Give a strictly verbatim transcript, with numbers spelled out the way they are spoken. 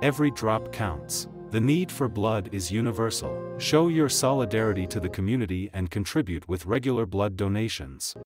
Every drop counts. The need for blood is universal. Show your solidarity to the community and contribute with regular blood donations.